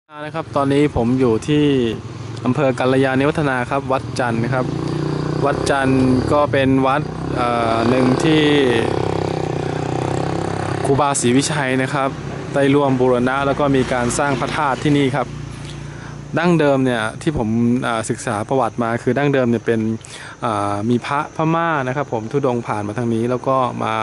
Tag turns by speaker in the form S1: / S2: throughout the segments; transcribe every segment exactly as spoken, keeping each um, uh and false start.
S1: นะครับตอนนี้ผมอยู่ที่อำเภอกัลยาณิวัฒนาครับวัดจันทร์นะครับวัดจันทร์ก็เป็นวัดหนึ่งที่ครูบาศรีวิชัยนะครับได้ร่วมบูรณะแล้วก็มีการสร้างพระธาตุที่นี่ครับดั้งเดิมเนี่ยที่ผมศึกษาประวัติมาคือดั้งเดิมเนี่ยเป็นมีพระพม่านะครับผมธุดงค์ผ่านมาทางนี้แล้วก็มา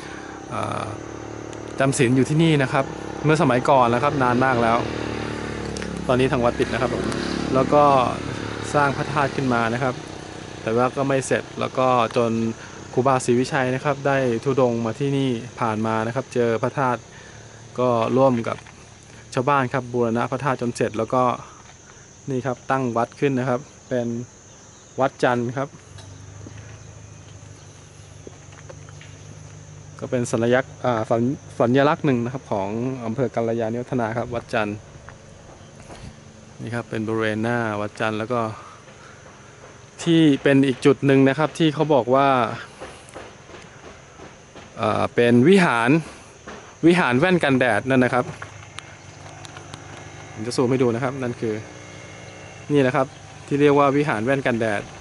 S1: จำศีลอยู่ที่นี่นะครับเมื่อสมัยก่อนแล้วครับนานมากแล้วตอนนี้ทางวัดปิดนะครับผมแล้วก็สร้างพระธาตุขึ้นมานะครับแต่ว่าก็ไม่เสร็จแล้วก็จนครูบาศรีวิชัยนะครับได้ธุดงค์มาที่นี่ผ่านมานะครับเจอพระธาตุก็ร่วมกับชาวบ้านครับบูรณะพระธาตุจนเสร็จแล้วก็นี่ครับตั้งวัดขึ้นนะครับเป็นวัดจันทร์ครับก็เป็นสัญลักษณ์สัญลักษณ์หนึ่งนะครับของอำเภอกัลยาณิวัฒนาครับวัดจันทร์นี่ครับเป็นบริเวณหน้าวัดจันทร์แล้วก็ที่เป็นอีกจุดหนึ่งนะครับที่เขาบอกว่าเอ่อเป็นวิหารวิหารแว่นกันแดดนั่นนะครับผมจะซูมให้ดูนะครับนั่นคือนี่นะครับที่เรียกว่าวิหารแว่นกันแดด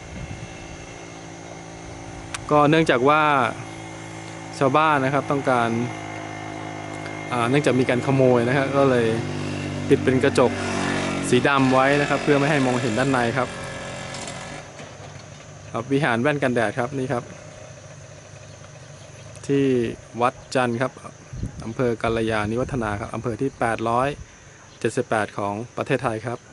S1: ก็เนื่องจากว่าชาวบ้านนะครับต้องการเนื่องจากมีการขโมยนะครับก็เลยติดเป็นกระจกสีดำไว้นะครับเพื่อไม่ให้มองเห็นด้านในครับครับวิหารแว่นกันแดดครับนี่ครับที่วัดจันทร์ครับอำเภอกัลยาณิวัฒนาครับอำเภอที่แปดร้อยเจ็ดสิบแปดของประเทศไทยครับ